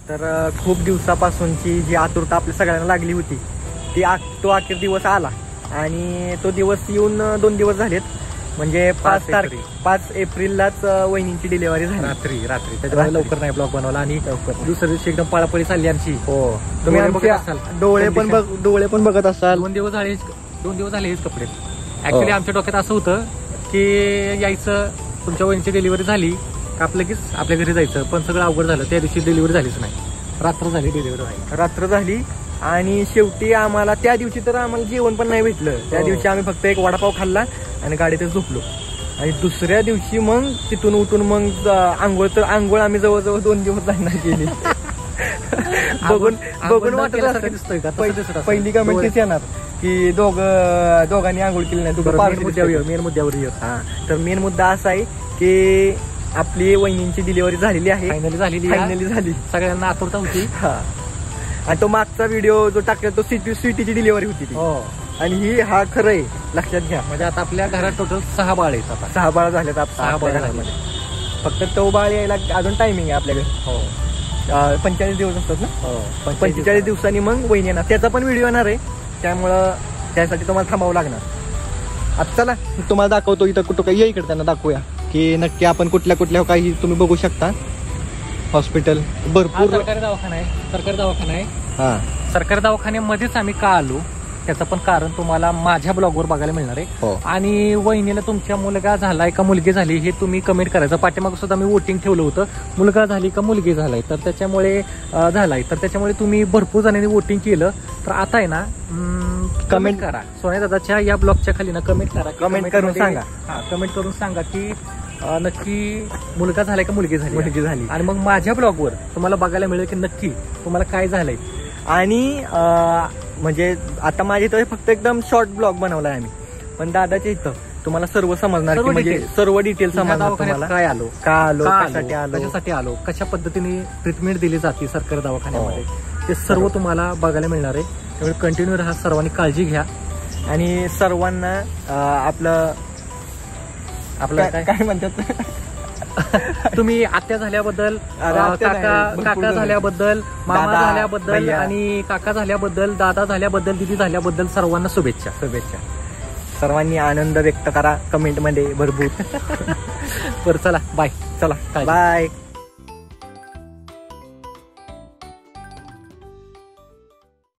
तर खूप दिवसापासूनची जी आतुरता आपल्या सगळ्यांना लागली होती ती तो अखेर दिवस आला आणि तो दिवस येऊन 2 दिवस झालेत. म्हणजे 5 एप्रिललाच वहिनींची डिलिव्हरी झाली रात्री. त्याच्यामुळे लवकर नाही ब्लॉग बनवला आणि दुसऱ्या दिवशी एकदम पळापळी चालली आमची. हो, तुम्ही आमचे डोळे पण बघत असाल. 2 दिवस झाले हेच कपडे. ऍक्च्युली आमच्या डोक्यात असं होतं की यायचं, तुमच्या वहिनीची डिलिव्हरी झाली का आपलं लगेच आपल्या घरी जायचं, पण सगळं अवघड झालं. त्या दिवशी डिलिव्हरी झालीच नाही, रात्र झाली आणि शेवटी आम्हाला त्या दिवशी तर आम्हाला जेवण पण नाही भेटलं. त्या दिवशी आम्ही फक्त एक वडापाव खाल्ला आणि गाडीतच झोपलो. आणि दुसऱ्या दिवशी मग तिथून उठून मग आंघोळ आम्ही जवळजवळ 2 दिवस जाणार केली. बघून वाटत दिसतोय का पहिली कमेंट येणार की दोघांनी आंघोळ केली नाही. मेन मुद्द्यावर हा, तर मेन मुद्दा असा आहे की आपली वहिनींची डिलिव्हरी झालेली आहे. फायनली झाली. सगळ्यांना आतुरता होती. हा, आणि तो मागचा व्हिडिओ जो टाकला तो स्वीटीची डिलिव्हरी होती ती. आणि हा खरं आहे, लक्षात घ्या. म्हणजे आता आपल्या घरात टोटल 6 बाळ आहेत. आता 6 बाळ झालेत. 6 बाळ झाले. फक्त तो बाळ यायला अजून टायमिंग आहे आपल्याकडे. 45 दिवस असतात ना. 45 दिवसांनी मग वहिनी येणार. त्याचा पण व्हिडिओ येणार आहे, त्यामुळं त्यासाठी तुम्हाला थांबावं लागणार. आता चला तुम्हाला दाखवतो इथं कुठं काही. इकडे त्यांना दाखवूया की नक्की आपण कुठल्या काही तुम्ही बघू शकता. हॉस्पिटल भरपूर सरकारी दवाखाना आहे. हा, सरकारी दवाखान्यामध्येच आम्ही का आलो त्याचं पण कारण तुम्हाला माझ्या ब्लॉगवर बघायला मिळणार आहे. आणि वहिनीला तुमच्या मुलगा झालाय का मुलगी झाली हे तुम्ही कमेंट करायचं. पाठीमागं सुद्धा मी वोटिंग ठेवलं होतं, मुलगा झाली का मुलगी झालाय, तर त्याच्यामुळे तुम्ही भरपूर जणांनी वोटिंग केलं. तर आता आहे ना, कमेंट करा सोन्या दादाच्या या ब्लॉगच्या खाली ना, कमेंट करून सांगा. हा, कमेंट करून सांगा की नक्की मुलगा झालाय का मुलगी झाली. आणि मग माझ्या ब्लॉगवर तुम्हाला बघायला मिळेल की नक्की तुम्हाला काय झालंय. आणि म्हणजे आता माझ्या इथं फक्त एकदम शॉर्ट ब्लॉग बनवलाय आम्ही, पण दादाच्या इथं तुम्हाला सर्व समजणार, म्हणजे सर्व डिटेल समजणार. काय आलो, कशासाठी आलो, कशा पद्धतीने ट्रीटमेंट दिली जाते सरकारी दवाखान्यामध्ये, ते सर्व तुम्हाला बघायला मिळणार आहे. त्यामुळे कंटिन्यू राहा, सर्वांनी काळजी घ्या आणि सर्वांना आपलं काय म्हणतात तुम्ही आत्या झाल्याबद्दल, काका झाल्याबद्दल, मामा झाल्याबद्दल आणि काका झाल्याबद्दल, दादा झाल्याबद्दल, दिदी झाल्याबद्दल सर्वांना शुभेच्छा. सर्वांनी आनंद व्यक्त करा कमेंट मध्ये भरपूर. बरं चला बाय.